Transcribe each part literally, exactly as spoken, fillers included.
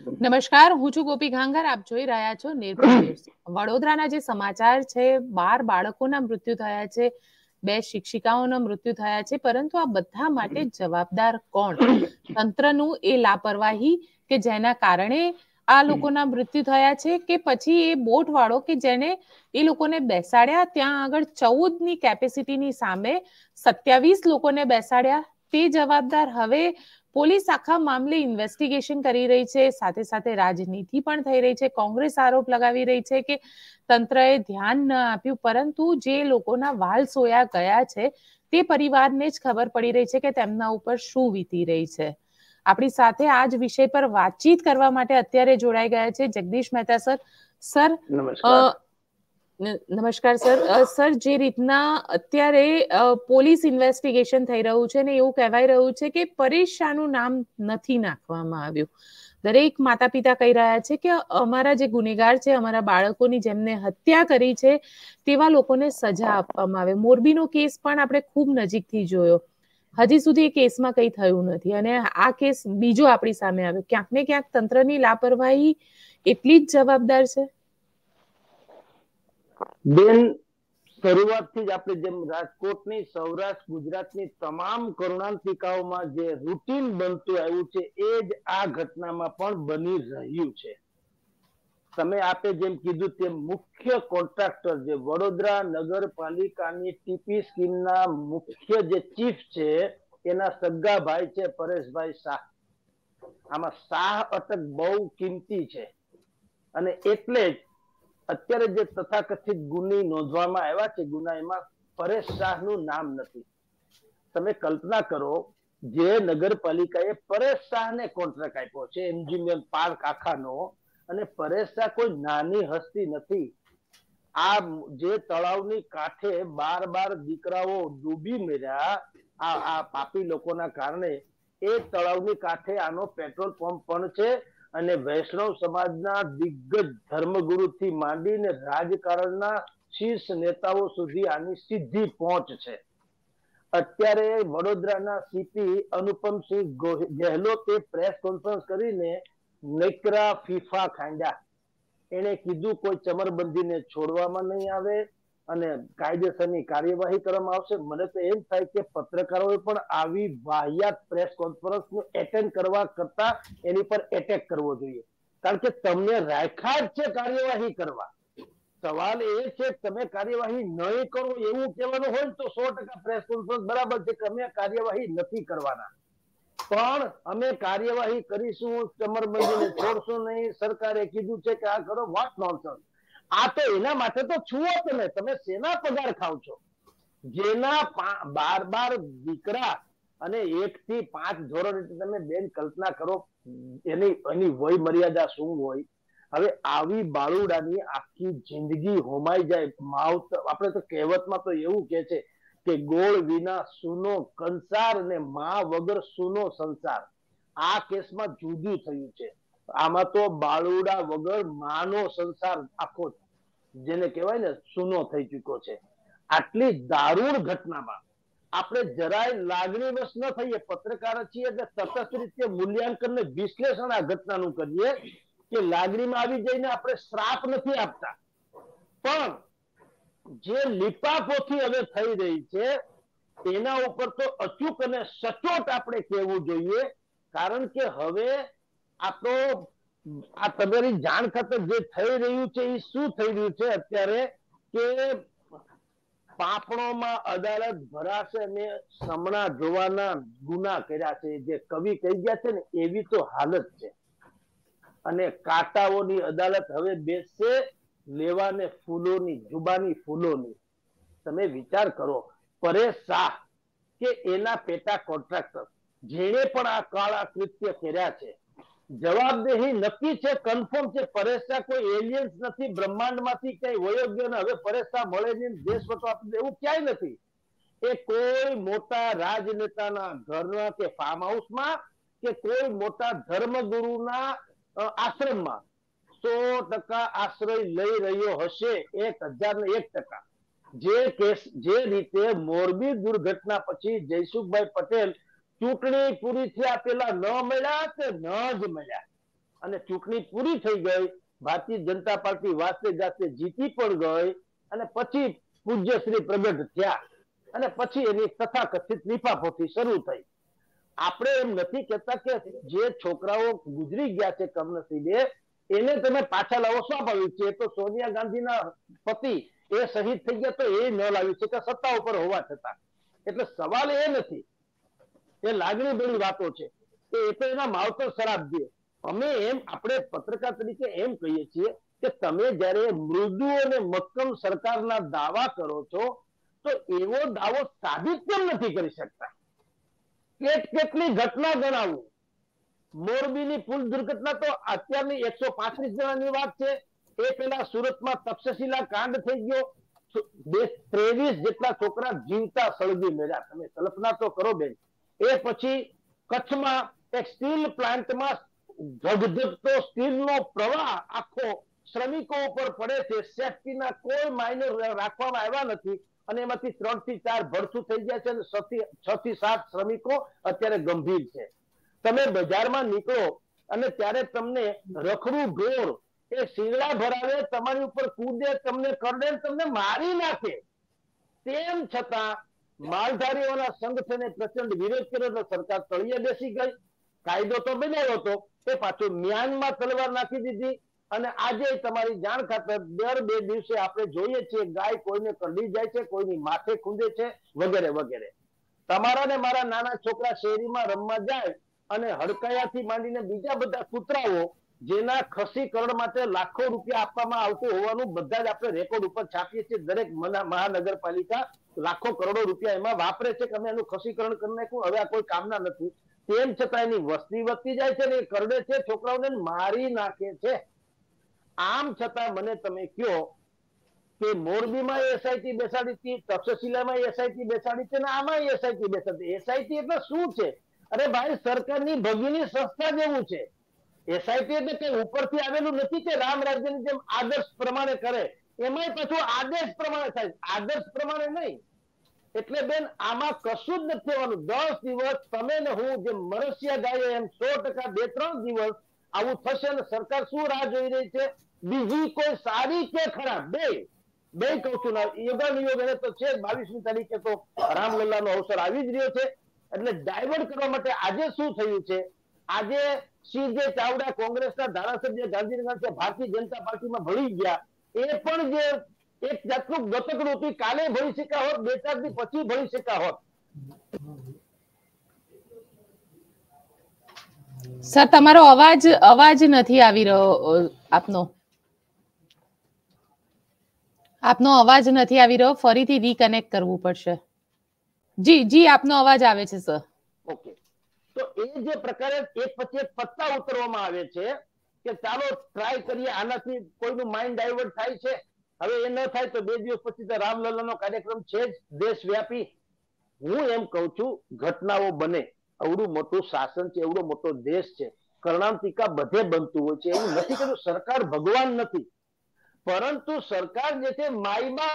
નમસ્કાર, હું છું ગોપી ઘાંગર. આપ જોઈ રહ્યા છો નિર્ભય ન્યૂઝ. વડોદરાના જે સમાચાર છે, બાર બાળકોના મૃત્યુ થયા છે, બે શિક્ષિકાઓના મૃત્યુ થયા છે, પરંતુ આ બધા માટે જવાબદાર કોણ? તંત્રનું એ લાપરવાહી કે જેના કારણે આ લોકોના મૃત્યુ થયા છે, કે પછી એ બોટ વાળો કે જેને એ લોકોને બેસાડ્યા ત્યાં આગળ ચૌદ ની કેપેસિટીની સામે સત્યાવીસ લોકોને બેસાડ્યા, તે જવાબદાર? હવે પોલીસ આખા મામલે ઇન્વેસ્ટિગેશન કરી રહી છે, સાથે સાથે રાજનીતિ પણ થઈ રહી છે. કોંગ્રેસ આરોપ લગાવી રહી છે કે તંત્રએ ધ્યાન ન આપ્યું, પરંતુ જે લોકોના વાલ સોયા ગયા છે તે પરિવારને જ ખબર પડી રહી છે કે તેમના ઉપર શું વીતી રહી છે. આપણી સાથે આ જ વિષય પર વાતચીત કરવા માટે અત્યારે જોડાઈ ગયા છે જગદીશ મહેતા સર. સર નમસ્કાર. નમસ્કાર સર. સર, જે રીતના અત્યારે પોલીસ ઇન્વેસ્ટિગેશન થઈ રહ્યું છે ને એવું કહેવાય રહ્યું છે કે પરેશ શાહનું નામ નથી નાખવામાં આવ્યું. દરેક માતા પિતા કહી રહ્યા છે કે અમારા જે ગુનેગાર છે, અમારા બાળકોની જેમને હત્યા કરી છે તેવા લોકોને સજા આપવામાં આવે. મોરબીનો કેસ પણ આપણે ખૂબ નજીકથી જોયો, હજી સુધી એ કેસમાં કંઈ થયું નથી, અને આ કેસ બીજો આપણી સામે આવ્યો. ક્યાંક ને ક્યાંક તંત્રની લાપરવાહી એટલી જ જવાબદાર છે. બેન, શરૂઆતથી જ આપણે જેમ રાજકોટની, સૌરાષ્ટ્ર ગુજરાતની તમામ કરુણાંતિકાઓમાં જે રૂટીન બનતું આવ્યું છે એ જ આ ઘટનામાં પણ બની રહ્યું છે. તમે આપે જેમ કીધું તેમ મુખ્ય કોન્ટ્રાક્ટર જે વડોદરા નગરપાલિકાની ટીપી સ્કીમના મુખ્ય જે ચીફ છે એના સગા ભાઈ છે પરેશભાઈ શાહ. આમાં શાહ અટક બહુ કિંમતી છે, અને એટલે જ અત્યારે જે તથાકથિત ગુની નોંધવામાં આવ્યા છે ગુના, એમાં પરેશ શાહનું નામ નથી. તમે કલ્પના કરો, જે નગરપાલિકાએ પરેશ શાહને કોન્ટ્રાક્ટ આપ્યો છે એન્જિનિયર પાર્ક આખાનો, અને પરેશ શાહ કોઈ નાની હસ્તી નથી. આ જે તળાવની કાંઠે બાર બાર દીકરાઓ ડૂબી મર્યા આ આ પાપી લોકોના કારણે, એ તળાવની કાંઠે આનો પેટ્રોલ પંપ પણ છે, અને વૈષ્ણવ સમાજના દિગ્ગજ ધર્મગુરુથી માંડીને રાજકારણના શીર્ષ નેતાઓ સુધી આની સીધી પહોંચ છે. અત્યારે વડોદરાના સીપી અનુપમસિંહ ગેહલોતે પ્રેસ કોન્ફરન્સ કરીને નેકરા ફીફા ખાંડ્યા. એને કીધું કોઈ ચમરબંધીને છોડવામાં નહીં આવે અને કાયદેસરની કાર્યવાહી કરવામાં આવશે. મને તો એમ થાય કે પત્રકારોએ પણ આવી વાહિયાત પ્રેસ કોન્ફરન્સ એટેન્ડ કરવા કરતા એની પર એટેક કરવો જોઈએ, કારણ કે તમને રાખ્યા જ છે કાર્યવાહી કરવા. સવાલ એ છે કે તમે કાર્યવાહી નહીં કરો એવું કહેવાનું હોય તો સો ટકા પ્રેસ કોન્ફરન્સ બરાબર છે કે અમે કાર્યવાહી નથી કરવાના, પણ અમે કાર્યવાહી કરીશું, ચમરબંધીને છોડશું નહીં, સરકારે કીધું છે કે આ કરો. What nonsense! આ તો એના માટે તો છુઓ તમે તમે શેના પગાર ખાવ છો? જેના બાર બાર દીકરા અને એક થી પાંચ ધોરણ, તમે બેન કલ્પના કરો એની એની વય મર્યાદા શું હોય. હવે આવી બાળુડાની આખી જિંદગી હોમાઈ જાય. માવત આપણે તો કહેવતમાં તો એવું કે છે કે ગોળ વિના સૂનો કંસાર ને મા વગર સૂનો સંસાર. આ કેસમાં જુદું થયું છે. આમાં તો બાળુડા વગર માનો સંસાર આખો જેને કહેવાય ને સૂનો થઈ ચૂક્યો છે. આટલી દારૂણ ઘટનામાં આપણે જરાય લાગણીવશ ન થઈએ. પત્રકાર છીએ એટલે તટસ્થ રીતે મૂલ્યાંકન ને વિશ્લેષણ આ ઘટનાનું કરીએ કે લાગણીમાં આવી જઈને આપણે શ્રાપ નથી આપતા, પણ જે લીપાપોથી હવે થઈ રહી છે એના ઉપર તો અચૂક અને સચોટ આપણે કહેવું જોઈએ, કારણ કે હવે આ તો આ તમારી જાણ ખાતર જે થઈ રહ્યું છે એ શું થઈ રહ્યું છે અત્યારે કે પાપણોમાં અદાલત ભરાશે અને સમણા જોવાના ગુના કર્યા છે, જે કવિ કહી ગયા છે ને એવી તો હાલત છે. અને કાંટાઓની અદાલત હવે બેસશે લેવાને ફૂલોની, જુબાની ફૂલોની. તમે વિચાર કરો, પરેશ શાહ કે એના પેટા કોન્ટ્રાક્ટર જેણે પણ આ કાળા કૃત્ય કર્યા છે, જવાબદેહી નક્કી છે, કન્ફર્મ છે. પરેશ શાહ કોઈ એલિયન્સ નથી, બ્રહ્માંડમાંથી કઈ વયો ગયો ને હવે પરેશ શાહ મળે નહીં, દેશ વટો આપી એવું ક્યાંય નથી. એ કોઈ મોટા રાજનેતાના ઘરના કે ફાર્મ હાઉસમાં કે કોઈ મોટા ધર્મગુરુના આશ્રમમાં સો ટકા આશ્રય લઈ રહ્યો હશે, એક હજાર ને એક ટકા. જે કેસ જે રીતે મોરબી દુર્ઘટના પછી જયસુખભાઈ પટેલ ચૂંટણી પૂરી થયા પેલા ન મળ્યા કે ન જ મળ્યા, અને ચૂંટણી પૂરી થઈ ગઈ, ભારતીય જનતા પાર્ટી વાસ્તે ગાસ્તે જીતી પણ ગઈ, અને પછી પૂજ્ય શ્રી પ્રગટ થયા અને પછી એની તથાકથિત લીફાપોથી શરૂ થઈ. આપણે એમ નથી કહેતા કે જે છોકરાઓ ગુજરી ગયા છે કમનસીબે એને તમે પાછા લાવો, સ્વાભાવિક છે. તો સોનિયા ગાંધીના પતિ એ શહીદ થઈ ગયા તો એ ન લાવી શકે સત્તા ઉપર હોવા છતાં. એટલે સવાલ એ નથી, એ લાગણી ભરી વાતો છે કે એ તો એના માવતર શરાબ દે. અમે એમ આપણે પત્રકાર તરીકે એમ કહીએ છીએ કે તમે જયારે મૃદુ અને મક્કમ સરકારના દાવા કરો છો તો એવો દાવો સાબિત કેમ નથી કરી શકતા? કેટ કેટલી ઘટના ગણાવું. મોરબીની પુલ દુર્ઘટના તો અત્યારની એકસો પાંત્રીસ જણાની વાત છે. એ પેલા સુરતમાં તક્ષશિલા કાંડ થઈ ગયો, ત્રેવીસ જેટલા છોકરા જીવતા સળગી મળ્યા. તમે કલ્પના તો કરો બેન. એ પછી કચ્છમાં એક સ્ટીલ પ્લાન્ટમાં ધગધગતો સ્ટીલનો પ્રવાહ આખો શ્રમિકો ઉપર પડે છે. સેફટીના કોઈ માયને રાખવામાં આવ્યા નથી અને એમાંથી ત્રણ થી ચાર ભડથું થઈ ગયા છે અને છ થી સાત શ્રમિકો અત્યારે ગંભીર છે. તમે બજારમાં નીકળો અને ત્યારે તમને રખડું ઢોર એ શીંગડા ભરાવે, તમારી ઉપર કૂદે, તમને કરડે, તમને મારી નાખે. તેમ છતાં માલધારીઓના સંગઠને પ્રચંડ વિરોધ કર્યો એટલે સરકાર તળિયે બેસી ગઈ. કાયદો તો બનાવ્યો હતો, એ પાછો મ્યાનમાં તલવાર નાખી દીધી. અને આજે તમારી જાણ ખાતર દર બે દિવસે આપણે જોઈએ છીએ ગાય કોઈને કરડી જાય છે, કોઈની માથે ખૂંદે છે, વગેરે વગેરે. તમારા ને મારા નાના છોકરા શેરીમાં રમવા જાય અને હડકાયાથી માંડીને બીજા બધા કૂતરાઓ જેના ખસીકરણ માટે લાખો રૂપિયા આપવામાં આવતું હોવાનું બધા જ આપણે રેકોર્ડ ઉપર છાપીએ છીએ. દરેક મહાનગરપાલિકા લાખો કરોડો રૂપિયા એમાં વાપરે છે કે અમે એનું ખસીકરણ કરી નાખ્યું, હવે આ કોઈ કામના નથી. તેમ છતાં એની વસ્તી વધતી જાય છે ને એ કરડે છે, છોકરાઓને મારી નાખે છે. આમ છતાં મને તમે કયો કે મોરબીમાં એસઆઈટી બેસાડી હતી, તક્ષશિલામાં એસઆઈટી બેસાડી છે ને આમાં એસઆઈટી બેસાડી. એસઆઈટી એટલે શું છે? અરે ભાઈ, સરકારની ભગીની સંસ્થા જેવું છે. એસઆઈટી એટલે કઈ ઉપરથી આવેલું નથી કે રામ રાજ્યની જેમ આદર્શ પ્રમાણે કરે. એમાંય પાછું આદેશ પ્રમાણે થાય, આદર્શ પ્રમાણે નહીં. એટલે બેન આમાં કશું જ નથી થવાનું. દસ દિવસ તમે ને હું જેમ મરસિયા ગાય એમ સો ટકા બે ત્રણ દિવસ આવું થશે ને સરકાર શું રાહ જોઈ રહી છે? બીજી કોઈ સારી કે ખરાબ બે બે કહું છું ના યોગાનુયોગ એને તો છે. બાવીસમી તારીખે તો રામલલ્લાનો અવસર આવી જ રહ્યો છે. એટલે ડાયવર્ટ કરવા માટે આજે શું થયું છે? આજે સી જે ચાવડા કોંગ્રેસના ધારાસભ્ય ગાંધીનગર ભારતીય જનતા પાર્ટીમાં ભળી ગયા, એ પણ જે એક જાતનું ગતકડું હતું, કાલે ભળી શક્યા હોત, બે ચાર દી પછી ભળી શક્યા હોત. સર તમારો અવાજ અવાજ નથી આવી રહ્યો. આપનો આપનો અવાજ નથી આવી રહ્યો. ફરીથી રીકનેક્ટ કરવું પડશે. જી જી આપનો અવાજ આવે છે સર. ઓકે, તો એ જે પ્રકારે એક પછી એક પત્તા ઉતરવામાં આવે છે કે ચાલો ટ્રાય કરીએ, આનાથી કોઈનું માઇન્ડ ડાયવર્ટ થાય છે. હવે એ ન થાય તો બે દિવસ પછી તો રામલલ્લાનો કાર્યક્રમ છે જ દેશવ્યાપી. હું એમ કઉ છું ઘટનાઓ બને, અવડું મોટું શાસન છે, એવડો મોટો દેશ છે, કર્ણાંતિકા બધે બનતું હોય છે. એવું નથી કે સરકાર ભગવાન નથી, પરંતુ સરકાર જે છે માયબા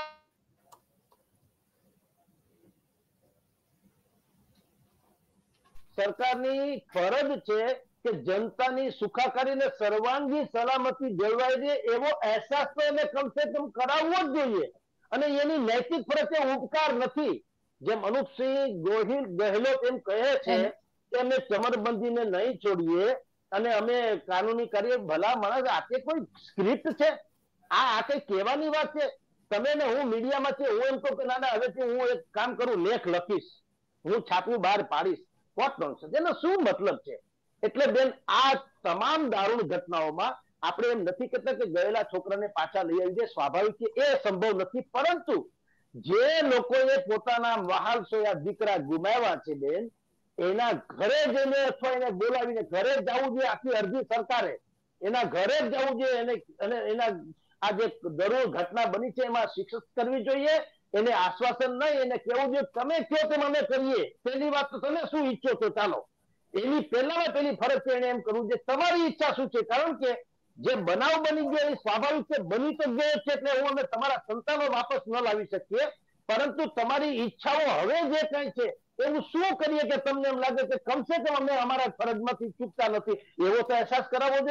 સરકારની ફરજ છે કે જનતાની સુખાકારી સર્વાંગી સલામતી જળવાઈ રહે એવો અહેસાસ તો એને કમસે કમ કરાવવો જ જોઈએ. અને એની નૈતિક ફરજ એ ઉપકાર નથી. જેમ અનુપસિંહ ગોહિલ ગહેલોત એમ કહે છે કે અમે ચમરબંધીને નહીં છોડીએ અને અમે કાનૂની કરીએ. ભલા માણસ, આ તે કોઈ સ્ક્રિપ્ટ છે? આ આ કઈ કહેવાની વાત છે? તમે ને હું મીડિયામાંથી હું એમ કહું કે ના ના હવેથી હું એક કામ કરું, લેખ લખીશ, હું છાપું બહાર પાડીશ. વોટ નોનસેન્સ, એનો શું મતલબ છે? એટલે બેન આ તમામ દારૂણ ઘટનાઓમાં આપણે એમ નથી કહેતા કે ગયેલા છોકરાને પાછા લઈ આવી જાય, સ્વાભાવિક છે, એ સંભવ નથી. પરંતુ જે લોકોએ પોતાના વહાલ સોયા દીકરા ગુમાવ્યા છે બેન, એના ઘરે જઈને અથવા એને બોલાવીને ઘરે જ જવું જોઈએ. આખી અરજી સરકારે એના ઘરે જ જવું જોઈએ એને અને એના આ જે દરોડ ઘટના બની છે એમાં શિક્ષિત કરવી જોઈએ. એને આશ્વાસન નહીં, એને કેવું જોઈએ તમે કહો તેમ અમે કરીએ. પહેલી વાત તો તમે શું ઈચ્છો છો ચાલો, એની પહેલામાં પહેલી ફરજ છે એને એમ કરવું છે તમારી ઈચ્છા શું છે. કારણ કે જે બનાવ બની ગયો એ સ્વાભાવિક છે, બની તો ગયો છે, એટલે હું અમે તમારા સંતાનો વાપસ ન લાવી શકીએ. પરંતુ તમારી ઈચ્છાઓ હવે જે કઈ છે એવું શું કરીએ કે તમને એમ લાગે કે કમસે કમ અમે અમારા ફરજમાંથી ચૂકતા નથી, એવો તો અહેસાસ કરાવવો જોઈએ.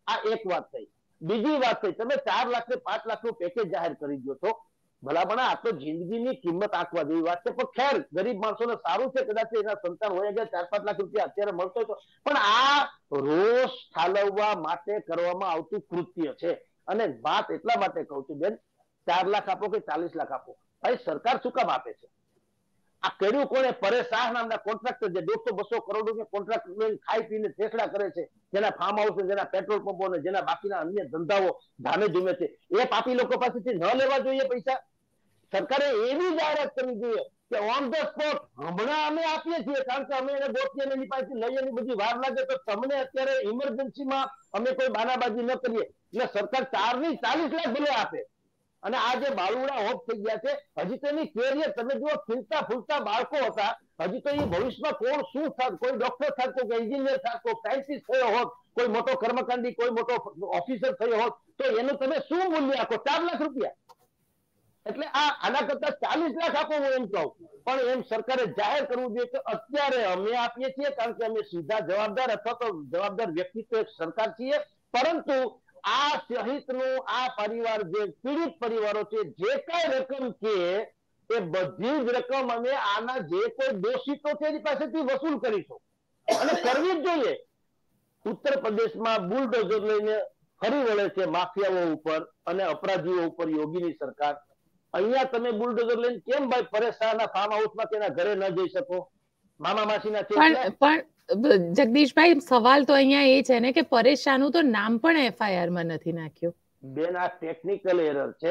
આ એક વાત થઈ. બીજી વાત થઈ, તમે ચાર લાખ ને પાંચ લાખ નું પેકેજ જાહેર કરી દો છો. ભલામણ આ તો જિંદગીની કિંમત આંકવા જેવી વાત છે, પણ ખેર ગરીબ માણસોને સારું છે, કદાચ એના સંતાન હોય ગયા ચાર પાંચ લાખ રૂપિયા અત્યારે મળતો હતો, પણ આ રોષ ઠાલવવા માટે કરવામાં આવતું કૃત્ય છે. અને વાત એટલા માટે કહું છું બેન, ચાર લાખ આપો કે ચાલીસ લાખ આપો, ભાઈ સરકાર શું કામ આપે છે? આ કર્યું કોને? પરેશ શાહ નામના કોન્ટ્રાક્ટર જે દોઢસો બસો કરોડ રૂપિયા કોન્ટ્રાક્ટ ખાઈ પીને ફેસલા કરે છે, જેના ફાર્મ હાઉસ, જેના પેટ્રોલ પંપો ને જેના બાકીના અન્ય ધંધાઓ ધામે ધૂમે છે, એ પાપી લોકો પાસેથી ન લેવા જોઈએ પૈસા. સરકારે એવી જાહેરાત કરવી જોઈએ કે ઓન ધ સ્પોટ હમણાં અમે આપીએ છીએ, કારણ કે અમે એને ગોતીએ એની પાસેથી લઈએ એની બધી વાર લાગે તો તમને અત્યારે ઇમરજન્સીમાં અમે કોઈ બાનાબાજી ન કરીએ, એટલે સરકાર ચાર ની ચાલીસ લાખ ભલે આપે. અને આ જે બાળુડા હોપ થઈ ગયા છે, હજી તો એની કેરિયર તમે જુઓ, ખીલતા ફૂલતા બાળકો હતા, હજી તો એ ભવિષ્યમાં કોણ શું થાત, કોઈ ડોક્ટર થાત, કોઈ એન્જિનિયર થાત, કોઈ સાયન્ટિસ્ટ થયો હોત, કોઈ મોટો કર્મકાંડી, કોઈ મોટો ઓફિસર થયો હોત, તો એનું તમે શું મૂલ્ય આપો? ચાર લાખ રૂપિયા. એટલે આ આના કરતા ચાલીસ લાખ આપો હું એમ કહું, પણ એમ સરકારે જાહેર કરવું જોઈએ કે અત્યારે અમે આપીએ છીએ, કારણ કે અમે સીધા જવાબદાર અથવા તો જવાબદાર વ્યક્તિત્વ એક સરકાર છીએ, પરંતુ આ સહિતનું આ પરિવાર જે પીડિત પરિવારો છે, જે કઈ રકમ છે એ બધી જ રકમ અમે આના જે કોઈ દોષિતો છે એની પાસેથી વસૂલ કરીશું, અને કરવી જ જોઈએ. ઉત્તર પ્રદેશમાં બુલડોઝર લઈને ફરી વળે છે માફિયાઓ ઉપર અને અપરાધીઓ ઉપર યોગીની સરકાર. અહીંયા તમે બુલડોઝર લઈને કેમ ભાઈ પરેશ શાહના ફાર્મ હાઉસમાં તેના ઘરે ન જઈ શકો? મામા માસીના છે. પણ જગદીશભાઈ, સવાલ તો અહીંયા એ છે ને કે પરેશ શાહનું તો નામ પણ એફઆઈઆર માં નથી નાખ્યું. બેન, આ ટેકનિકલ એરર છે.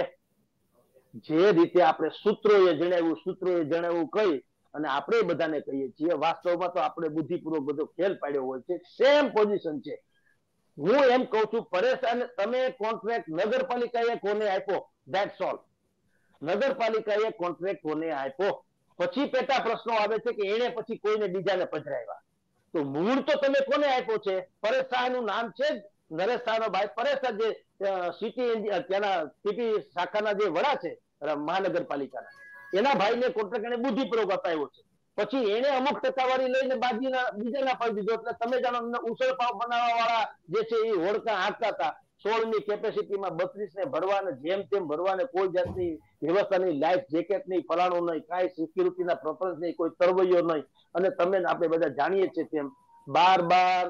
જે રીતે આપણે સૂત્રોએ જણાવ્યું સૂત્રોએ જણાવ્યું કહી અને આપણે બધાને કહીએ છીએ, વાસ્તવમાં તો આપણે બુદ્ધિપૂર્વક બધો ખેલ પાડ્યો હોય છે. સેમ પોઝિશન છે. હું એમ કહું છું, પરેશ શાહને તમે કોન્ટ્રાક્ટ નગરપાલિકાએ કોને આપ્યો? That's all. નગરપાલિકાએ કોન્ટ્રાક્ટ કોને આપ્યો? પછી પેટા પ્રશ્નો આવે છે કે એને પછી કોઈને બીજાને પધરાવ્યા. તો મૂળ તો તમે કોને આપ્યો છે? પરેશ શાહનું નામ છે જ, નરેશ શાહનો ભાઈ પરેશ શાહ, જે સિટી ત્યાંના સિટી શાખાના જે વડા છે મહાનગરપાલિકાના, એના ભાઈને કોન્ટ્રાક્ટ એને બુદ્ધિપૂર્વક અપાવ્યો છે. પછી એને અમુક ટકાવારી લઈને બાજીના બીજાના પાડી દીધો. એટલે તમે જાણો, ઉસળ પાવ બનાવવા વાળા જે છે એ હોડકા હાંકતા હતા. સોળ ની કેપેસિટીમાં બત્રીસ ને ભરવાને જેમ તેમ ભરવાને, કોઈ જાતની વ્યવસ્થા નહીં, લાઈફ જેકેટ નહીં, ફલાણું નહીં, કાંઈ સિક્યુરિટીના પ્રોપર્સ નહીં, કોઈ તરવૈયો નહીં. અને તમે આપણે બધા જાણીએ છીએ તેમ બાર બાર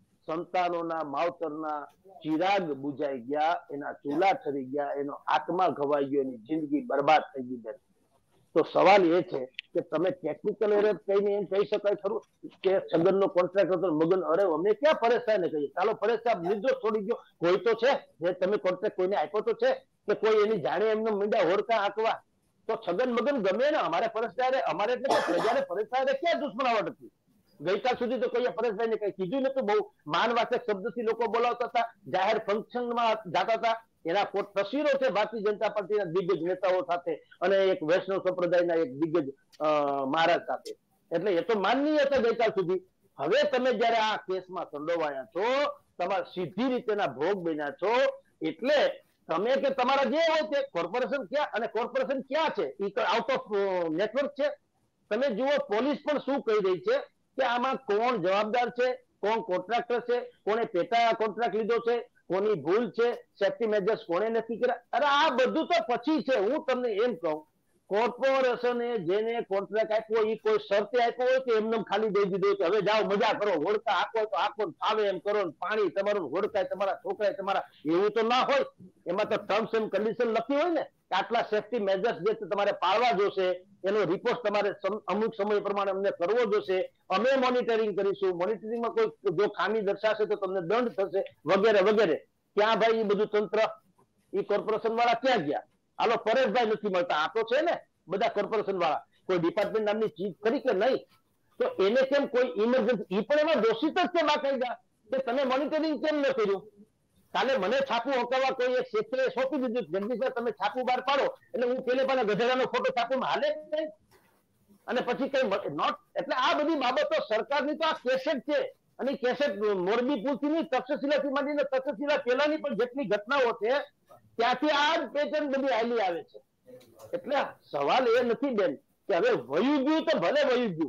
સંતાનોના માવતરના ચિરાગ બુજાઈ ગયા, એના ચૂલા ઠરી ગયા, એનો આત્મા ઘવાઈ ગયો, એની જિંદગી બરબાદ થઈ ગઈ. બેન, તો સવાલ એ છે કે તમે ટેકનિકલ એરર કહીને એમ કહી શકાય ખરું કે છગનનો કોન્ટ્રાક્ટ હતો મગન? અરે અમે ક્યાં પરેશ શાહને કહીએ? ચાલો પરેશ શાહ નિર્દોષ છોડી ગયો, કોઈ તો છે જે તમે કોન્ટ્રાક્ટ કોઈને આપ્યો તો છે કે કોઈ એની જાણે એમને મીંડા હોડકા હાંકવા? તો છગન મગન ગમે ને, અમારે પરેશ શાહ, અમારે એટલે પ્રજાને પરેશ શાહ ક્યાં દુશ્મનાવટ હતી? ગઈકાલ સુધી તો કહીએ પરેશભાઈ ને કઈ કીધું નતું. બહુ માનવાચક શબ્દથી લોકો બોલાવતા હતા, જાહેર ફંક્શનમાં જતા હતા. એના તસવીરો છે ભારતીય જનતા પાર્ટીના દિગ્ગજ નેતાઓ સાથે અને એક વૈષ્ણવ સંપ્રદાયના એક દિગ્ગજ મહારાજ સાથે. એટલે એ તો માનનીય હતા ગઈકાલ સુધી. હવે તમે જયારે આ કેસમાં સંડોવાયા છો, તમારા સીધી રીતેના ભોગ બન્યા છો, એટલે તમે કે તમારા જે હોય તે કોર્પોરેશન ક્યાં અને કોર્પોરેશન ક્યાં છે? એ આઉટ ઓફ નેટવર્ક છે. તમે જુઓ, પોલીસ પણ શું કહી રહી છે કે આમાં કોણ જવાબદાર છે, કોણ કોન્ટ્રાક્ટર છે, કોણે પેટા કોન્ટ્રાક્ટ લીધો છે, કોની ભૂલ છે, સેફ્ટી મેજર્સ કોણે નથી કર્યા. અરે આ બધું તો પછી છે. હું તમને એમ કહું, કોર્પોરેશને જેને કોન્ટ્રાક્ટ આપ્યો એ કોઈ શરતે આપ્યો હોય કે એમને ખાલી દઈ દીધો કે હવે જાઓ મજા કરો, હોડકા આખો તો આખો ફાવે એમ કરો, પાણી તમારું હોડકાય તમારા છોકરાય તમારા, એવું તો ના હોય. એમાં તો ટર્મ્સ એન્ડ કન્ડિશન લખી હોય ને કે આટલા સેફ્ટી મેજર્સ જે તમારે પાળવા જોશે, એનો રિપોર્ટ તમારે અમુક સમય પ્રમાણે અમને કરવો જોશે, અમે મોનિટરિંગ કરીશું, મોનિટરિંગમાં કોઈ જો ખામી દર્શાશે તો તમને દંડ થશે, વગેરે વગેરે. ક્યાં ભાઈ એ બધું તંત્ર, એ કોર્પોરેશન વાળા ક્યાં ગયા? હાલો પરેશભાઈ નથી મળતા, આ તો છે ને બધા કોર્પોરેશન વાળા, કોઈ ડિપાર્ટમેન્ટ નામની ચીજ કરી કે નહીં? તો એને કેમ કોઈ ઇમરજન્સી, એ પણ એમાં દોષિત જ છે બાકાયદા કે તમે મોનિટરિંગ કેમ ન કર્યું? કાલે મને છાપું હકાવવા કોઈ એક ક્ષેત્રે સોંપી દીધું, જગદીશ તમે છાપું બહાર પાડો એટલે હું પેલે પણ ગધેડાનો ફોટો છાપુમાં હાલે નહીં, અને પછી કઈ નોટ. એટલે આ બધી બાબતો સરકારની તો આ કેસેટ છે, અને કેસેટ મોરબી પુલથી તક્ષશિલાથી માંડીને તક્ષશિલા પહેલાની પણ જેટલી ઘટનાઓ છે ત્યાંથી આ જ પેટર્ન બધી હાલી આવે છે. એટલે સવાલ એ નથી બેન કે હવે વયું ગયું તો ભલે વયું ગયું,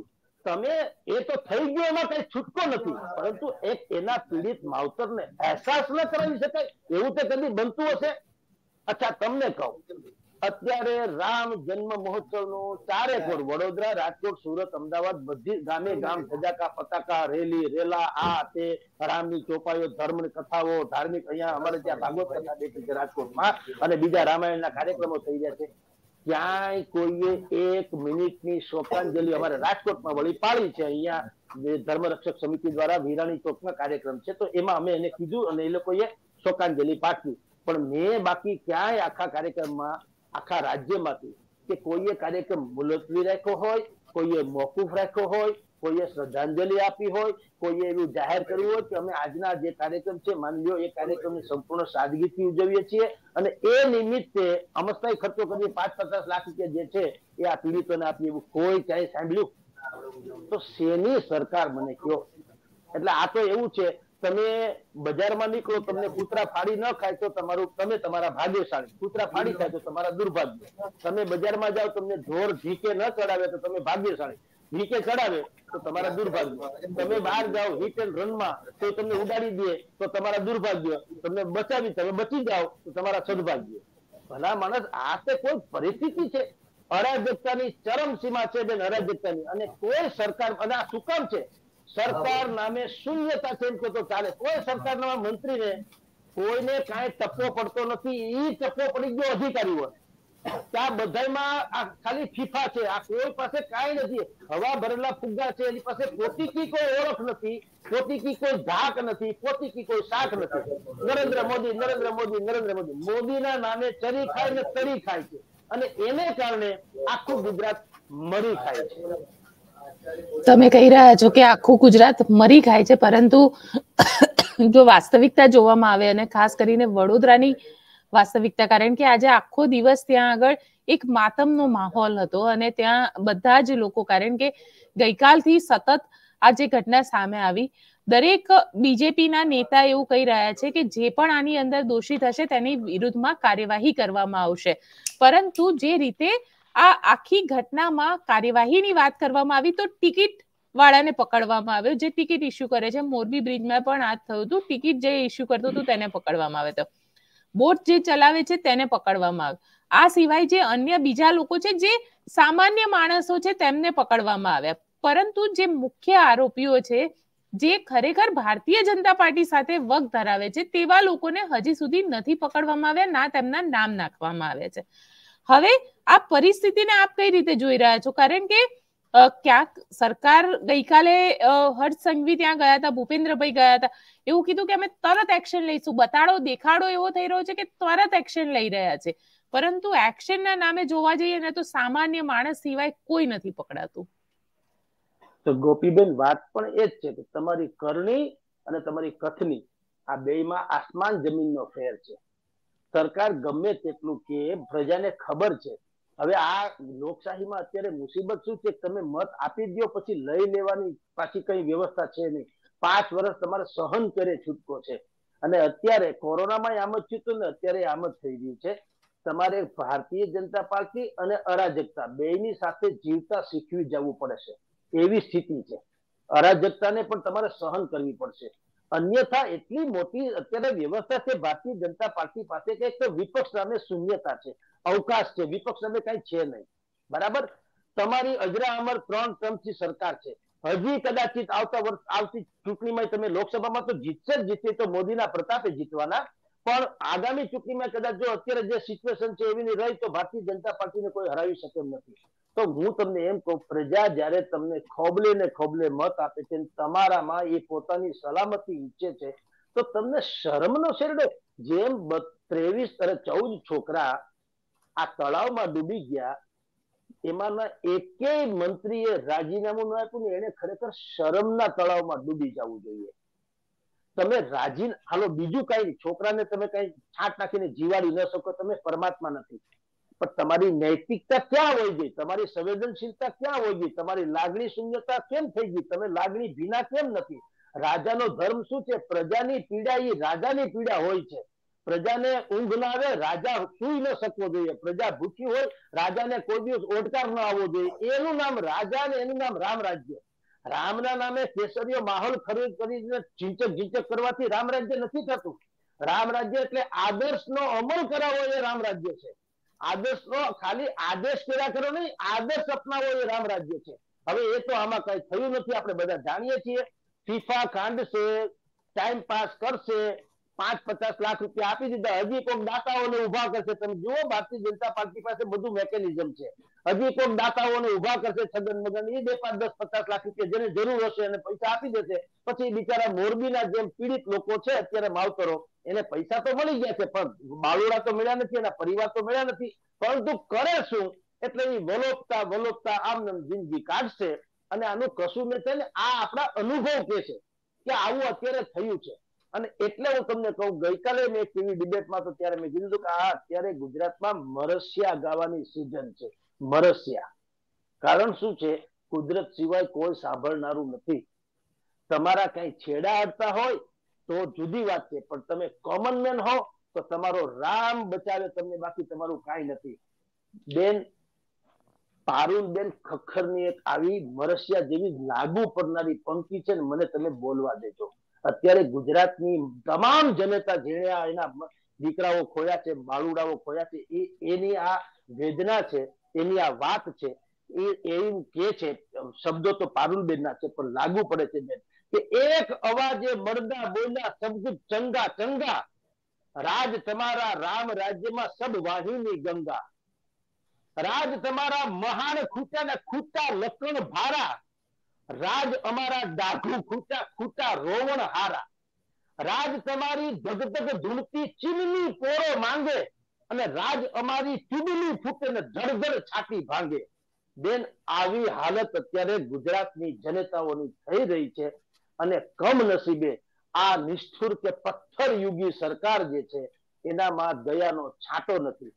તમે એ તો થઈ ગયો, એમાં કઈ છૂટકો નથી, પરંતુ એક એના પીડિત માવતરને અહેસાસ ન કરાવી શકાય એવું તે કદી બનતું હશે? અચ્છા તમને કહું, અત્યારે રામ જન્મ મહોત્સવ નું ચારે કોર વડોદરા, રાજકોટ, સુરત, અમદાવાદ બધી ગામે ગામ ધજાકા પતાકા, રેલી રેલા, આ તે રામની ચોપાઈઓ, ધર્મની કથાઓ, ધાર્મિક અહીંયા અમારે ત્યાં ભાગવત કથા બેઠી છે રાજકોટમાં, અને બીજા રામાયણના કાર્યક્રમો થઈ રહ્યા છે. ક્યાંય કોઈએ એક મિનિટની શોકાંજલિ અમારે રાજકોટમાં વળી પાડી છે. અહીંયા ધર્મ રક્ષક સમિતિ દ્વારા વિરાણી ચોકમાં કાર્યક્રમ છે, તો એમાં અમે એને કીધું અને એ લોકોએ શોકાંજલિ પાઠવી. પણ મેં બાકી ક્યાંય આખા કાર્યક્રમમાં આખા રાજ્યમાંથી કે કોઈએ કાર્યક્રમ મુલતવી રાખ્યો હોય, કોઈએ મોકૂફ રાખ્યો હોય, કોઈએ શ્રદ્ધાંજલિ આપી હોય, કોઈએ એવું જાહેર કર્યું હોય કે અમે આજના જે કાર્યક્રમ છે માની લ્યો એ કાર્યક્રમની સંપૂર્ણ સાદગીથી ઉજવીએ છીએ અને એ નિમિત્તે અમસ્থায়ી ખર્ચો કરી પાંચ પચાસ લાખ રૂપિયા જે છે એ આ પીડિતોને આપીએ, એવું કોઈ ક્યાંય સાંભળ્યું? તો શેની સરકાર મને કયો? એટલે આ તો એવું છે, તમે બજારમાં નીકળો, તમને કૂતરા ફાડી ન ખાય તો તમારું તમે તમારા ભાગ્યશાળી, કૂતરા ફાડી ખાય તો તમારા દુર્ભાગ્ય. તમે બજારમાં જાઓ, તમને ઢોર ઢીકે ન ચડાવે તો તમે ભાગ્યશાળી, ઢીકે ચડાવે તો તમારા દુર્ભાગ્ય. તમે બહાર જાઓ હિટ એન્ડ રનમાં તો તમને ઉડાડી દે તો તમારા દુર્ભાગ્ય, તમને બચાવી તમે બચી જાઓ તો તમારા સદભાગ્ય. ભલા માણસ, આ તે કોઈ પરિસ્થિતિ છે, અરાજકતાની ચરમ સીમા છે બેન, અરાજકતાની. અને કોઈ સરકાર, અને આ શું કામ છે? સરકાર નામે શૂન્યતા છે એમ કે તો ચાલે. કોઈ સરકારના મંત્રીને કોઈને કાંઈ ટપ્પો પડતો નથી, ઈ ટપ્પો પડી ગયો અધિકારીઓ. ત્યાં બધામાં આ ખાલી ફીફા છે, આ કોઈ પાસે કાંઈ નથી. હવા ભરેલા ફુગ્ગા છે, એની પાસે પોતીકી કોઈ ઓળખ નથી, પોતીકી કોઈ ધાક નથી, પોતીકી કોઈ શાક નથી. નરેન્દ્ર મોદી, નરેન્દ્ર મોદી, નરેન્દ્ર મોદી, મોદીના નામે ચરી ખાય ને તરી ખાય છે, અને એને કારણે આખું ગુજરાત મરી ખાય છે. તમે કહી રહ્યા છો કે આખું ગુજરાત મરી ખાય છે, પરંતુ જો વાસ્તવિકતા જોવામાં આવે અને ખાસ કરીને વડોદરાની વાસ્તવિકતા, કારણ કે આજે આખો દિવસ ત્યાં આગળ એક માતમનો માહોલ હતો અને ત્યાં બધા જ લોકો, કારણ કે ગઈકાલથી સતત આ જે ઘટના સામે આવી, દરેક બીજેપીના નેતા એવું કહી રહ્યા છે કે જે પણ આની અંદર દોષિત હશે તેની વિરુદ્ધમાં કાર્યવાહી કરવામાં આવશે. પરંતુ જે રીતે આ આખી ઘટનામાં કાર્યવાહીની વાત કરવામાં આવી તો ટિકિટ વાળાને પકડવામાં આવ્યો, જે ટિકિટ ઇસ્યુ કરે છે. મોરબી બ્રિજમાં પણ આ થયું હતું, ટિકિટ જે ઇસ્યુ કરતો હતો તેને પકડવામાં આવ્યો હતો, બોટ જે ચલાવે છે તેને પકડવામાં આવ્યો. આ સિવાય જે અન્ય બીજા લોકો છે, જે સામાન્ય માણસો છે, તેમને પકડવામાં આવ્યા. પરંતુ જે મુખ્ય આરોપીઓ છે, જે ખરેખર ભારતીય જનતા પાર્ટી સાથે વગ ધરાવે છે, તેવા લોકોને હજી સુધી નથી પકડવામાં આવ્યા, ના તેમના નામ નાખવામાં આવ્યા છે. હવે આ પરિસ્થિતિને આપ કઈ રીતે જોઈ રહ્યા છો? કારણ કે ક્યાંક સરકાર ગઈકાલે હર્ષ સંઘવી ત્યાં ગયા હતા, ભૂપેન્દ્રભાઈ ગયા હતા, એવું કીધું કે અમે તરત એક્શન લઈશું. બતાડો દેખાડો એવો થઈ રહ્યો છે કે તરત એક્શન લઈ રહ્યા છે, પરંતુ એક્શનના નામે જોવા જઈએ ને તો સામાન્ય માણસ સિવાય કોઈ નથી પકડાતું. તો ગોપીબેન, વાત પણ એ જ છે કે તમારી કરણી અને તમારી કથની આ બેયમાં આસમાન જમીનનો ફેર છે. સરકાર ગમે તેટલું કે પ્રજાને ખબર છે. હવે આ લોકશાહીમાં અત્યારે મુસીબત શું છે? તમે મત આપી દો પછી લઈ લેવાની પાછી કઈ વ્યવસ્થા છે નહીં. પાંચ વર્ષ તમારે સહન કરે છૂટકો છે. અને અત્યારે કોરોનામાં આમ જ થયું ને, અત્યારે આમ જ થઈ રહ્યું છે. તમારે ભારતીય જનતા પાર્ટી અને અરાજકતા બેયની સાથે જીવતા શીખવી જવું પડે છે, એવી સ્થિતિ છે. અરાજકતાને પણ તમારે સહન કરવી પડશે, અન્યથા એટલી મોટી અત્યારે વ્યવસ્થા છે ભારતીય જનતા પાર્ટી પાસે કે એક તો વિપક્ષ સામે શૂન્યતા છે, અવકાશ છે, વિપક્ષ સામે કઈ છે નહીં. બરાબર? તમારી અજરા અમર ત્રણ ટર્મથી સરકાર છે. હજી કદાચિત આવતા વર્ષ આવતી ચૂંટણીમાં તમે લોકસભામાં તો જીતશે જ જીતશે, તો મોદીના પ્રતાપે જીતવાના, પણ આગામી ચૂંટણીમાં કદાચ જો અત્યારે જે સિચ્યુએશન છે એવી રહી તો ભારતીય જનતા પાર્ટીને કોઈ હરાવી શકે એમ નથી. તો હું તમને એમ કહું, પ્રજા જયારે તમને ખોબલે ને ખોબલે મત આપે છે, તમારામાં એ પોતાની સલામતી ઈચ્છે છે, તો તમને શરમનો શેરડો. જેમ ત્રેવીસ અને ચૌદ છોકરા આ તળાવમાં ડૂબી ગયા, એમાંના એકેય મંત્રીએ રાજીનામું ન આપ્યું ને, એને ખરેખર શરમના તળાવમાં ડૂબી જવું જોઈએ. તમે રાજી હાલો, બીજું કઈ છોકરાને તમે કઈ છાંટ નાખીને જીવાડી ન શકો, તમે પરમાત્મા નથી. પણ તમારી નૈતિકતા ક્યાં હોય ગઈ? તમારી સંવેદનશીલતા ક્યાં હોય ગઈ? તમારી લાગણી શૂન્યતા કેમ થઈ ગઈ? તમે લાગણી ભીના કેમ નથી? રાજાનો ધર્મ શું છે? પ્રજાની પીડા એ રાજાની પીડા હોય છે. પ્રજાને ઊંઘ ના આવે, રાજા સુઈ ન શકવો જોઈએ. પ્રજા ભૂખી હોય, રાજાને કોઈ દિવસ ઓડકાર ન આવવો જોઈએ. એનું નામ રાજા ને એનું નામ રામ રાજ્ય. રામના નામે કેસરીયો માહોલ ખરીદ કરીને ઝીંચક ઝીંચક કરવાથી રામ રાજ્ય નથી થતું. રામ રાજ્ય એટલે આદર્શનો અમલ કરાવો એ રામ રાજ્ય છે. આદર્શનો ખાલી આદેશ કર્યા કરો નહીં, આદર્શ અપનાવો એ રામ રાજ્ય છે. હવે એ તો આમાં કઈ થયું નથી, આપણે બધા જાણીએ છીએ. ફીફા કાંડશે, ટાઈમ પાસ કરશે, પાંચ પચાસ લાખ રૂપિયા આપી દીધા, હજી કોઈક દાતાઓને ઉભા કરશે. તમે જુઓ ભારતીય જનતા પાર્ટી પાસે બધું મેકેનિઝમ છે. હજી કોઈક દાતાઓને ઉભા કરશે, છગન મગન, એ બે પાંચ દસ પચાસ લાખ રૂપિયા જેને જરૂર હશે એને પૈસા આપી દેશે. પછી બિચારા મોરબીના જેમ પીડિત લોકો છે અત્યારે માવતરો, એને પૈસા તો મળી ગયા છે પણ બાળુડા તો મળ્યા નથી, એના પરિવાર તો મળ્યા નથી. પરંતુ કરે શું? એટલે એ વલોપતા વલોપતા આમ જિંદગી કાઢશે. અને આનું કશું મેં છે ને આ આપણા અનુભવ કે છે કે આવું અત્યારે થયું છે. અને એટલે હું તમને કહું, ગઈકાલે મેં ટીવી ડિબેટમાં તો ત્યારે મેં કીધું કે આ અત્યારે ગુજરાતમાં મરસિયા ગાવાની સિઝન છે. મરસિયા કારણ શું છે? કુદરત સિવાય કોઈ સાંભળનારું નથી. તમારા કઈ છેડા અડતા હોય તો જુદી વાત છે, પણ તમે કોમન મેન હો તો તમારો રામ બચાવે તમને, બાકી તમારું કાંઈ નથી. બેન પારુલબેન ખખ્ખરની એક આવી મરસિયા જેવી લાગુ પડનારી પંક્તિ છે ને, મને તમે બોલવા દેજો. અત્યારે ગુજરાતની તમામ જનતા જેણે એના દીકરાઓ ખોયા છે, બાળુડાઓ ખોયા છે, એ એની આ વેદના છે, એની આ વાત છે. એ એવું કે છે, શબ્દો તો પારુલબેનના છે પણ લાગુ પડે છે બેન, કે એક અવાજે બળદા બોલ્યા સબકુછ ચંગા ચંગા, રાજ તમારા રામ રાજ્યમાં સબ વાહિની ગંગા, રાજ તમારા મહાન ખૂટા ને ખૂટા લખણ ભારા, રાજ અમારા ડાઘુ ખૂટા ખૂટા રોવણ હારા, રાજ તમારી ધગધગ ધૂળતી ચીમની પોરો માંગે, અને રાજ અમારી ચૂડલી ફૂટે ને ધડધડ છાતી ભાંગે. બેન આવી હાલત અત્યારે ગુજરાતની જનતાઓની થઈ રહી છે. અને કમનસીબે આ નિષ્ઠુર કે પથ્થર યુગી સરકાર જે છે એનામાં દયાનો છાંટો નથી.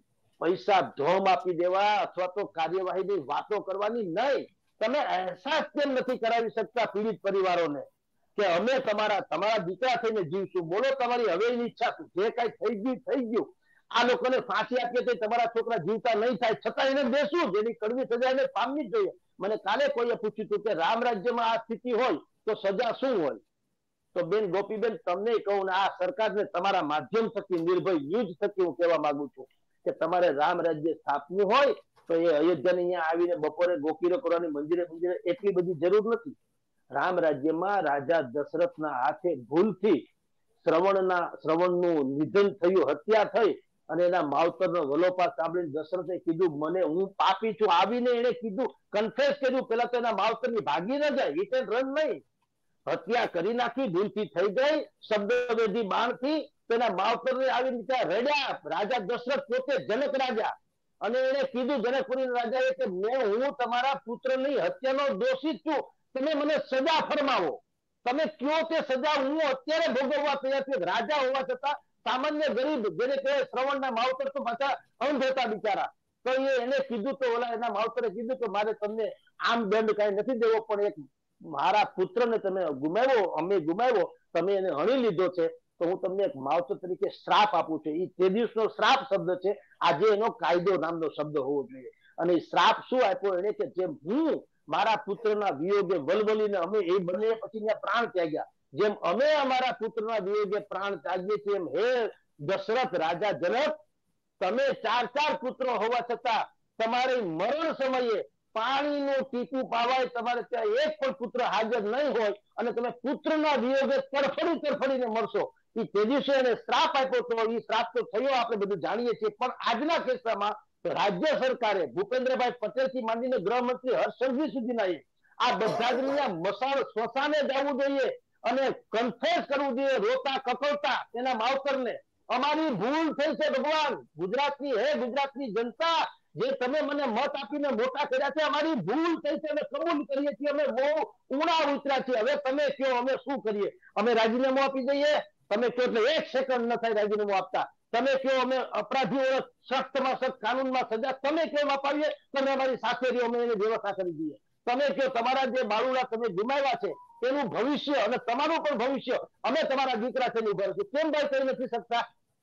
પૈસા ધોમ આપી દેવા અથવા તો કાર્યવાહીની વાતો કરવાની નહીં. તમે અહેસાસ કેમ નથી કરાવી શકતા પીડિત પરિવારોને કે અમે તમારા તમારા દીકરા થઈને જીવશું? બોલો તમારી હવે ઈચ્છા શું? જે કઈ થઈ ગયું થઈ ગયું. આ લોકોને ફાંસી આપીએ તો તમારા છોકરા જીવતા નહીં થાય, છતાં એને દેશું. જેની કડવી સજા એને પામવી જ જોઈએ. મને કાલે કોઈએ પૂછ્યું હતું કે રામ રાજ્યમાં આ સ્થિતિ હોય તો સજા શું હોય? તો બેન ગોપીબેન તમને કહું ને, આ સરકારને તમારા માધ્યમ થકી, નિર્ભય ન્યૂઝ થકી હું કહેવા માંગુ છું કે તમારે રામ રાજ્ય સ્થાપવું હોય તો એ અયોધ્યાની અહીંયા આવીને બપોરે ગોકીરો કરવાની મંદિરે મંદિરે એટલી બધી જરૂર નથી. રામ રાજ્યમાં રાજા દશરથના હાથે ભૂલથી શ્રવણના શ્રવણનું નિધન થયું, હત્યા થઈ, અને એના માવતરનો વલોપા સાંભળીને દશરથે કીધું મને હું પાપી છું. આવીને એને કીધું, કન્ફેસ કર્યું. પેલા તો એના માવતરની ભાગી ન જાય, હિટ એન્ડ રન નહીં, હત્યા કરી નાખી, ભૂલથી થઈ ગઈ શબ્દવેધી બાણથી. તેના માવતરને આવી રીતે રડ્યા રાજા દશરથ, પોતે જનક રાજા, અને એને કીધું જનકપુરી રાજાએ કે મેં હું તમારા પુત્રની હત્યાનો દોષિત છું, તમે મને સજા ફરમાવો. તમે કયો તે સજા હું અત્યારે ભોગવવા તૈયાર છું. રાજા હોવા છતાં સામાન્ય ગરીબ, જેને કહેવાય શ્રવણના માવતર તો પાછા અંધ હતા બિચારા, તો એ એને કીધું તો ઓલા એના માવતરે કીધું કે મારે તમને આમ દંડ કઈ નથી દેવો, પણ એક મારા પુત્રને તમે ગુમાવ્યો, અમે ગુમાવ્યો, તમે એને હણી લીધો છે, તો હું તમને એક માવતર તરીકે શ્રાપ આપું છું. એ તે દિવસનો શ્રાપ શબ્દ છે, આજે એનો કાયદો નામનો શબ્દ હોવો જોઈએ. અને એ શ્રાપ શું આપ્યો એને કે જેમ હું મારા પુત્રના વિયોગે વલવલીને અમે એ બંને પછી ત્યાં પ્રાણ ત્યાગ્યા, જેમ અમે અમારા પુત્રના વિયોગે પ્રાણ ત્યાગીએ છીએ, એમ હે દશરથ રાજા જનક, તમે ચાર ચાર પુત્રો હોવા છતાં તમારે મરણ સમયે પાણીનું ટીપું પાવાય તમારે ત્યાં એક પણ પુત્ર હાજર નહીં હોય, અને તમે પુત્રના વિયોગે તરફડી તરફડીને મરશો. એ તે દિવસે એને શ્રાપ આપ્યો તો એ શ્રાપ તો થયો, આપણે બધું જાણીએ છીએ. પણ આજના કિસ્સામાં રાજ્ય સરકારે ભૂપેન્દ્રભાઈ પટેલ થી માંડીને ગૃહમંત્રી હર્ષ સંઘવી સુધીના આ બધા જ મસાણ સ્મશાને જવું જોઈએ અને કન્ફેસ કરવું જોઈએ, રોતા કકળતા એના માવતરને, અમારી ભૂલ થઈ છે ભગવાન. ગુજરાતની હે ગુજરાતની જનતા, જે તમે મને મત આપીને મોટા કર્યા છે, અમારી ભૂલ થઈ છે, અમે કબૂલ કરીએ છીએ, અમે બહુ ઊંડા ઉતર્યા છીએ. હવે તમે કહો અમે શું કરીએ? અમે રાજીનામું આપી દઈએ? તમે કહો એટલે એક સેકન્ડ ન થાય રાજીનામું આપતા. તમે કહો અમે અપરાધીઓ સખ્તમાં સખ્ત કાનૂનમાં સજા, તમે કેમ અપાવીએ? તમે અમારી સાથે રહ્યો, અમે એને વ્યવસ્થા કરી દઈએ. તમે કહો તમારા જે બાળુડા તમે ગુમાવ્યા છે એનું ભવિષ્ય અને તમારું પણ ભવિષ્ય અમે તમારા દીકરા છે ઉભા છે, કેમ ભાઈ કરી નથી શકતા?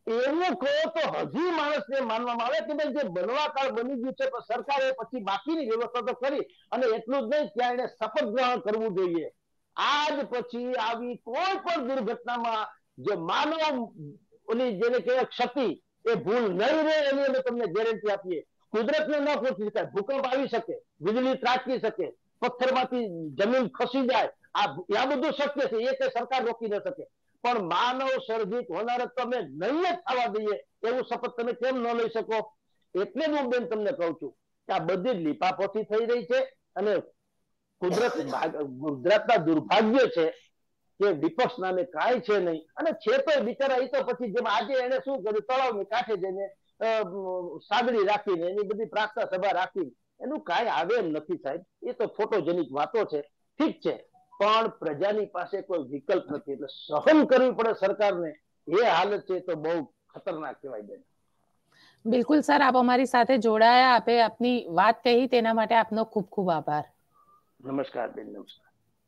એવું કહો તો હજી માણસને માનવામાં આવે કે ભાઈ જે બનવા કાળ બની ગયું છે, પણ સરકારે પછી બાકીની વ્યવસ્થા તો કરી, અને એટલું જ નહીં, ત્યાં એને શપથ ગ્રહણ કરવું જોઈએ. આજ પછી આવી કોઈ પણ દુર્ઘટનામાં જે માનવ ઓલી જેને કહેવાય ક્ષતિ, એ ભૂલ નહીં રહે એની અમે તમને ગેરંટી આપીએ. કુદરતને ન પહોંચી શકાય, ભૂકંપ આવી શકે, વીજળી ત્રાટકી શકે, પથ્થરમાંથી જમીન ખસી જાય, આ આ બધું શક્ય છે, એ કઈ સરકાર રોકી ન શકે. પણ માનવ સર્જિત હોનારત તમે નહીં જ થવા દઈએ એવું શપથ તમે કેમ ન લઈ શકો? એટલે જ હું બેન તમને કહું છું કે આ બધી લીપાપોથી થઈ રહી છે, અને કુદરત ગુજરાતના દુર્ભાગ્ય છે કે વિપક્ષ નામે કાંઈ છે નહીં, અને છે તો બિચારા એ તો પછી જેમ આજે એને શું કર્યું, તળાવની કાંઠે જઈને સાગડી રાખીને એની બધી પ્રાર્થના સભા રાખી, એનું કાંઈ આવે એમ નથી સાહેબ. એ તો ફોટોજેનિક વાતો છે, ઠીક છે, પણ પ્રજાની પાસે કોઈ વિકલ્પ નથી, એટલે સહન કરવી પડે સરકારને. એ હાલત છે તો બહુ ખતરનાક કહેવાય બેન. બિલકુલ સર, આપ અમારી સાથે જોડાયા, આપે આપની વાત કહી, તેના માટે આપનો ખૂબ ખૂબ આભાર. નમસ્કાર બેન, નમસ્કાર.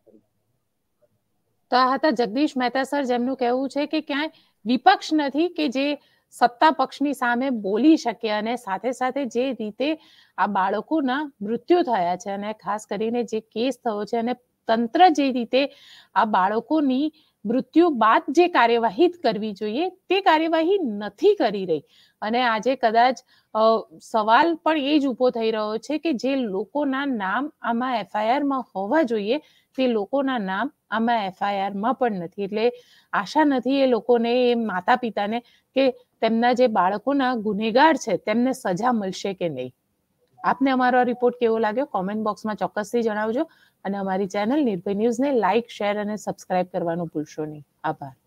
તો આ હતા જગદીશ મહેતા સર, જેમનું કહેવું છે કે ક્યાંય વિપક્ષ નથી કે જે સત્તા પક્ષની સામે બોલી શકે, અને સાથે સાથે જે રીતે આ બાળકોના મૃત્યુ થયા છે, અને ખાસ કરીને જે કેસ થયો છે, અને તંત્ર જે રીતે આ બાળકોની મૃત્યુ બાદ જે કાર્યવાહી કરવી જોઈએ તે કાર્યવાહી નથી કરી રહી. અને આજે કદાચ સવાલ પણ એ જ ઉભો થઈ રહ્યો છે કે જે લોકોના નામ આમાં એફઆઈઆરમાં હોવા જોઈએ તે લોકોના નામ આમાં એફઆઈઆરમાં પણ નથી. એટલે આશા નથી એ લોકોને, એ માતા પિતાને, કે તેમના જે બાળકોના ગુનેગાર છે તેમને સજા મળશે કે નહીં. આપને અમારો રિપોર્ટ કેવો લાગ્યો કોમેન્ટ બોક્સમાં ચોક્કસથી જણાવજો, અને અમારી ચેનલ નિર્ભય ન્યૂઝને લાઇક, શેર અને સબસ્ક્રાઇબ કરવાનું ભૂલશો નહીં. આભાર.